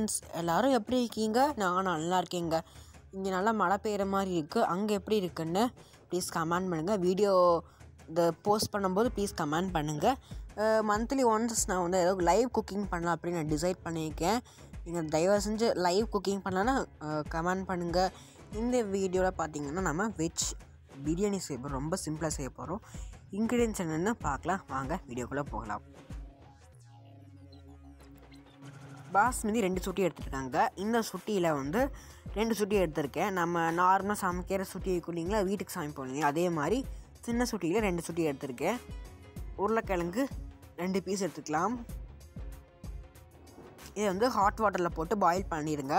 Friends, எல்லோரும் எப்படி இருக்கீங்க? நான் நல்லா இருக்கேங்க. இங்கே நல்லா மழை பெய்கிற மாதிரி இருக்குது. அங்கே எப்படி இருக்குன்னு ப்ளீஸ் கமெண்ட் பண்ணுங்கள். வீடியோ போஸ்ட் பண்ணும்போது ப்ளீஸ் கமெண்ட் பண்ணுங்கள். மந்த்லி ஒன்ஸ் நான் வந்து ஏதோ லைவ் குக்கிங் பண்ணலாம் அப்படின்னு நான் டிசைட் பண்ணியிருக்கேன். நீங்கள் தயவு செஞ்சு லைவ் குக்கிங் பண்ணலன்னா கமெண்ட் பண்ணுங்கள். இந்த வீடியோவில் பார்த்தீங்கன்னா நம்ம வெஜ் பிரியாணி செய்ய போகிறோம். ரொம்ப சிம்பிளாக செய்ய போகிறோம். இன்க்ரீடியன்ஸ் என்னென்னு பார்க்கலாம். வாங்க வீடியோக்குள்ளே போகலாம். பாஸ்மதி 2 சுட்டி எடுத்துருக்காங்க. இந்த சுட்டியில் வந்து 2 சுட்டி எடுத்திருக்கேன். நம்ம நார்மலாக சமைக்கிற சுட்டி இருக்கும் இல்லைங்களா, வீட்டுக்கு சமைப்போம் இல்லைங்களா, அதே மாதிரி சின்ன சுட்டியில் 2 சுட்டி எடுத்திருக்கேன். உருளைக்கிழங்கு 2 பீஸ் எடுத்துக்கலாம். இதை வந்து ஹாட் வாட்டரில் போட்டு பாயில் பண்ணிடுங்க.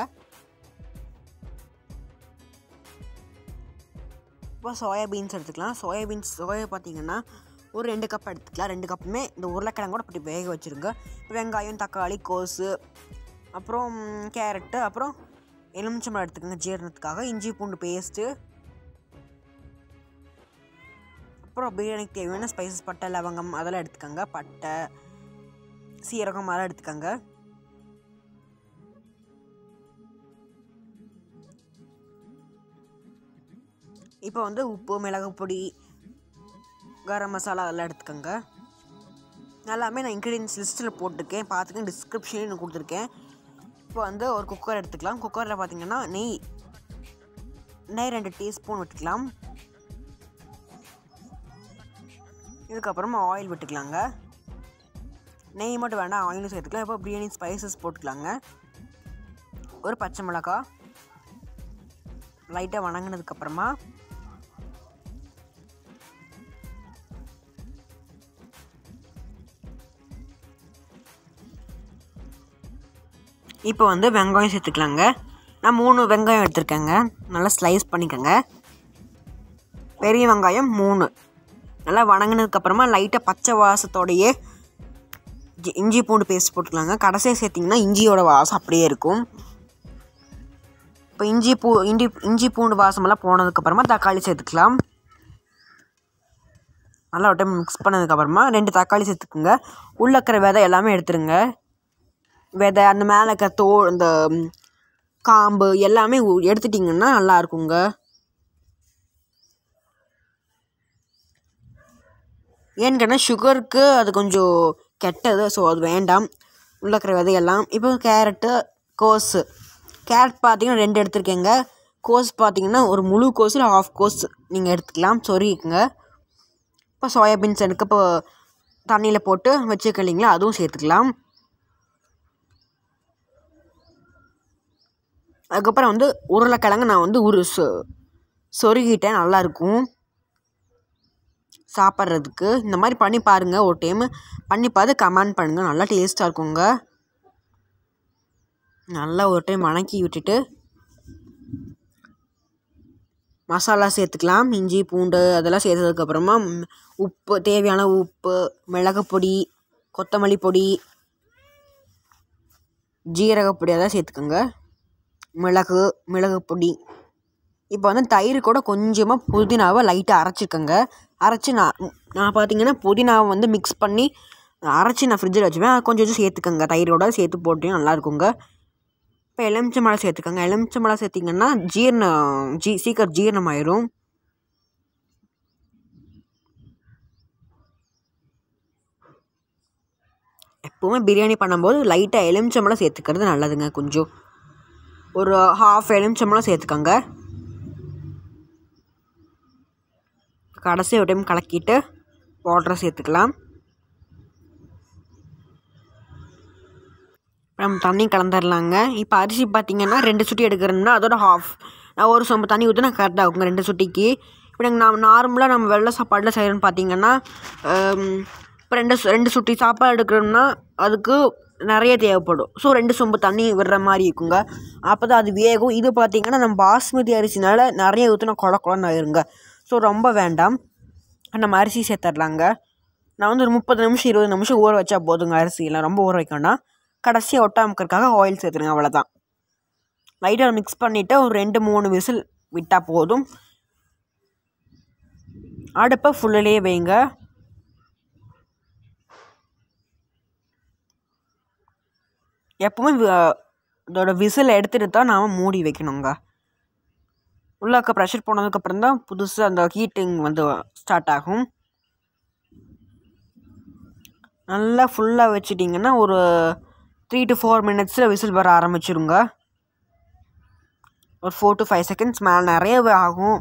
இப்போ சோயா பீன்ஸ் எடுத்துக்கலாம். சோயா பார்த்திங்கன்னா ஒரு 2 கப் எடுத்துக்கலாம். 2 கப்புமே இந்த உருளைக்கிழங்கோட அப்படி வேக வச்சுருங்க. வெங்காயம், தக்காளி, கோஸு, அப்புறம் கேரட்டு, அப்புறம் எலுமிச்சம்பழம் எடுத்துக்கோங்க ஜீரணத்துக்காக. இஞ்சி பூண்டு பேஸ்ட்டு, அப்புறம் பிரியாணிக்கு தேவையான ஸ்பைசஸ், பட்டை, லவங்கம் அதெல்லாம் எடுத்துக்கோங்க. பட்டை, சீரகம் அதெல்லாம் எடுத்துக்கோங்க. இப்போ வந்து உப்பு, மிளகு பொடி, கரம் மசாலா அதெல்லாம் எடுத்துக்கோங்க. எல்லாமே நான் இன்க்ரீடியன்ஸ் லிஸ்ட்டில் போட்டிருக்கேன், பார்த்துக்க. டிஸ்கிரிப்ஷன்லேயும் நான் கொடுத்துருக்கேன். இப்போ வந்து ஒரு குக்கர் எடுத்துக்கலாம். குக்கரில் பார்த்திங்கன்னா நெய் 2 டீஸ்பூன் விட்டுக்கலாம். இதுக்கப்புறமா ஆயில் விட்டுக்கலாங்க. நெய் மட்டும் வேண்டாம், ஆயிலும் சேர்த்துக்கலாம். இப்போ பிரியாணி ஸ்பைசஸ் போட்டுக்கலாங்க. ஒரு பச்சை மிளகாய் லைட்டாக வணங்கினதுக்கப்புறமா இப்போ வந்து வெங்காயம் சேர்த்துக்கலாங்க. நான் 3 வெங்காயம் எடுத்துருக்கேங்க. நல்லா ஸ்லைஸ் பண்ணிக்கோங்க. பெரிய வெங்காயம் 3 நல்லா வணங்கினதுக்கப்புறமா லைட்டாக பச்சை வாசத்தோடையே இஞ்சி பூண்டு பேஸ்ட் போட்டுக்கலாங்க. கடைசியாக சேர்த்திங்கன்னா இஞ்சியோட வாசம் அப்படியே இருக்கும். இப்போ இஞ்சி பூண்டு வாசமெல்லாம் போனதுக்கப்புறமா தக்காளி சேர்த்துக்கலாம். நல்லா ஒரு டைம் மிக்ஸ் பண்ணதுக்கப்புறமா 2 தக்காளி சேர்த்துக்குங்க. உள்ள இருக்கிற விதை எல்லாமே எடுத்துருங்க. விதை, அந்த மேலே இருக்க தோல், இந்த காம்பு எல்லாமே எடுத்துட்டிங்கன்னா நல்லா இருக்குங்க. ஏன்னு கேட்டால் சுகருக்கு அது கொஞ்சம் கெட்டது, ஸோ அது வேண்டாம். உள்ள இருக்கிற விதையெல்லாம். இப்போ கேரட்டு, கோஸு. கேரட் பார்த்திங்கன்னா 2 எடுத்துருக்கேங்க. கோஸ் பார்த்திங்கன்னா ஒரு முழு கோஸு இல்லை ஹாஃப் கோஸ் நீங்கள் எடுத்துக்கலாம், சொருகிக்குங்க. இப்போ சோயா பீன்ஸ் எனக்கு இப்போ தண்ணியில் போட்டு வச்சுக்க இல்லைங்களா, அதுவும் சேர்த்துக்கலாம். அதுக்கப்புறம் வந்து உருளைக்கிழங்கு நான் வந்து ஒரு சொருகிட்டேன், நல்லாயிருக்கும் சாப்பிட்றதுக்கு. இந்த மாதிரி பண்ணி பாருங்கள். ஒரு டைம் பண்ணி பார்த்து கமெண்ட் பண்ணுங்கள். நல்லா டேஸ்ட்டாக இருக்குங்க. நல்லா ஒரு டைம் வணக்கி விட்டுட்டு மசாலா சேர்த்துக்கலாம். இஞ்சி பூண்டு அதெல்லாம் சேர்த்ததுக்கப்புறமா உப்பு, தேவையான உப்பு, மிளகு பொடி, கொத்தமல்லி பொடி, ஜீரகப்பொடி அதெல்லாம் சேர்த்துக்கோங்க. மிளகு பொடி. இப்போ வந்து தயிர் கூட கொஞ்சமாக புதினாவை லைட்டாக அரைச்சிக்கோங்க. அரைச்சி நான் பார்த்திங்கன்னா புதினாவை வந்து மிக்ஸ் பண்ணி அரைச்சி நான் ஃப்ரிட்ஜில் வச்சுப்பேன். கொஞ்சம் சேர்த்துக்கோங்க. தயிரோட சேர்த்து போட்டு நல்லா இருக்குங்க. இப்போ எலுமிச்சம்பழம் சேர்த்துக்கோங்க. எலுமிச்சம்பழம் சேர்த்திங்கன்னா சீக்கிரம் ஜீரணம் ஆயிரும். எப்போவுமே பிரியாணி பண்ணும்போது லைட்டாக எலுமிச்சம்பழம் சேர்த்துக்கிறது நல்லதுங்க. கொஞ்சம் ஒரு ஹாஃப் எலுமிச்சம்பழம் சேர்த்துக்கோங்க. கடைசி ஒரு டைம் கலக்கிட்டு வாட்டரை சேர்த்துக்கலாம். நம்ம தண்ணி கலந்துடலாங்க. இப்போ அரிசி பார்த்திங்கன்னா 2 சுட்டி எடுக்கிறோம்னா அதோட ஹாஃப், நான் ஒரு சொம்பு தண்ணி ஊற்றினா கரெக்டாக இருக்குங்க 2 சுட்டிக்கு. இப்போ நாங்கள் நார்மலாக நம்ம வெள்ளை சாப்பாடில் செய்கிறோன்னு பார்த்திங்கன்னா இப்போ 2 சுட்டி சாப்பாடு எடுக்கிறோம்னா அதுக்கு நிறைய தேவைப்படும். ஸோ 2 சொம்பு தண்ணி விடுற மாதிரி இருக்குங்க. அப்போ தான் அது வேகும். இது பார்த்திங்கன்னா நம்ம பாஸ்மதி அரிசினால் நிறைய ஊற்றினா குழன்னு ஆயிருங்க. ஸோ ரொம்ப வேண்டாம். நம்ம அரிசி சேர்த்துடலாங்க. நான் வந்து ஒரு 30 நிமிஷம் 20 நிமிஷம் ஊற வச்சா போதுங்க. அரிசியெல்லாம் ரொம்ப ஊற வைக்கணும்னா கடைசியாக ஒட்டாமக்கிறதுக்காக ஆயில் சேர்த்துருங்க, அவ்வளோதான். லைட்டாக மிக்ஸ் பண்ணிவிட்டு ஒரு 2-3 விசில் விட்டால் போதும். அடுப்பை ஃபுல்லிலே வைங்க. எப்பவுமே இதோட விசில் எடுத்துகிட்டு தான் நாம் மூடி வைக்கணுங்க. உள்ளாக்க ப்ரெஷர் போனதுக்கப்புறம் தான் புதுசாக அந்த ஹீட்டிங் வந்து ஸ்டார்ட் ஆகும். நல்லா ஃபுல்லாக வச்சிட்டிங்கன்னா ஒரு 3 to 4 minutஸில் விசில் வர ஆரம்பிச்சிருங்க. ஒரு 4 to 5 seconds மேலே நிறையவே ஆகும்.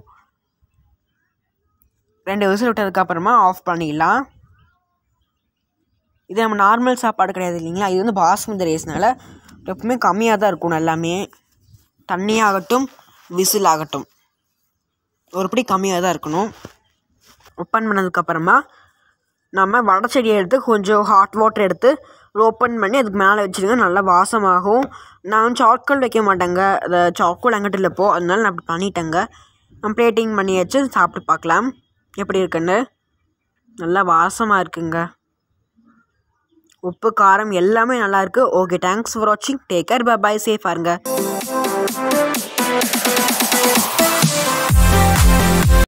2 விசில் விட்டதுக்கப்புறமா ஆஃப் பண்ணிடலாம். இது நம்ம நார்மல் சாப்பாடு கிடையாது இல்லைங்களா, இது வந்து பாஸ்மதி ரைஸ்னால எப்பவுமே கம்மியாக தான் இருக்கணும். எல்லாமே தண்ணியாகட்டும் விசில் ஆகட்டும் ஒருபடி கம்மியாக தான் இருக்கணும். ஓப்பன் பண்ணதுக்கப்புறமா நம்ம வடச்செடியை எடுத்து கொஞ்சம் ஹாட் வாட்டர் எடுத்து ஓப்பன் பண்ணி அதுக்கு மேலே வச்சுருங்க. நல்லா வாசமாகும். நான் சார்கோல் வைக்க மாட்டேங்க, அதை சார்கோல் எங்கிட்ட இல்லைப்போ, அதனால நான் அப்படி பண்ணிட்டேங்க. நான் பிளேட்டிங் பண்ணி வச்சு சாப்பிட்டு பார்க்கலாம் எப்படி இருக்குன்னு. நல்லா வாசமாக இருக்குங்க. உப்பு காரம் எல்லாமே நல்லாயிருக்கு. ஓகே, தேங்க்ஸ் ஃபார் வாட்சிங். டேக் கேர், பை, சேஃபாக இருங்க.